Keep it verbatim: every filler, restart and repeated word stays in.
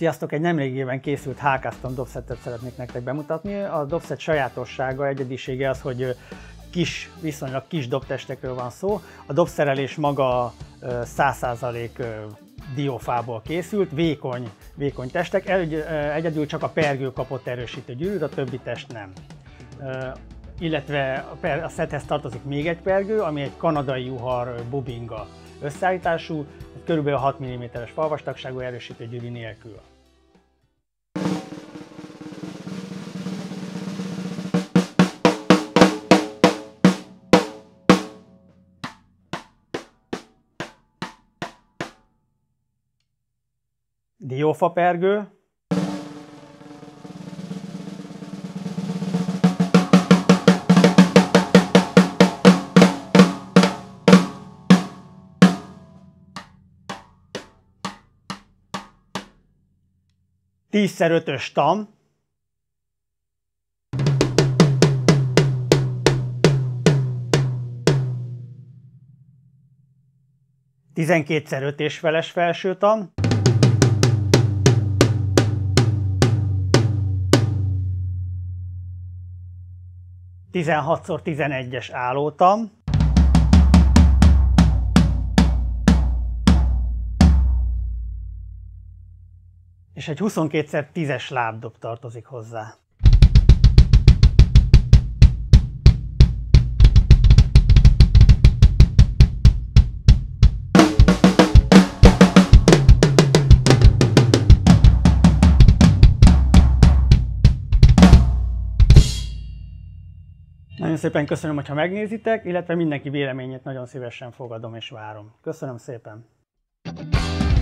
Sziasztok! Egy nemrégiben készült H-Custom dobszettet szeretnék nektek bemutatni. A dobszett sajátossága, egyedisége az, hogy kis, viszonylag kis dobtestekről van szó. A dobszerelés maga száz százalék diófából készült, vékony, vékony testek. Egyedül csak a pergő kapott erősítő gyűrűt, a többi test nem. Illetve a szethez tartozik még egy pergő, ami egy kanadai juhar bubinga összeállítású, körülbelül hat milliméteres falvastagságú erősítő gyűrű nélkül. Diófapergő, tíz szer ötös tam, tizenkét szer öt és feles felső tam, tizenhat szor tizenegyes állótam, és egy huszonkét szer tízes lábdob tartozik hozzá. Nagyon szépen köszönöm, hogyha megnézitek, illetve mindenki véleményét nagyon szívesen fogadom és várom. Köszönöm szépen!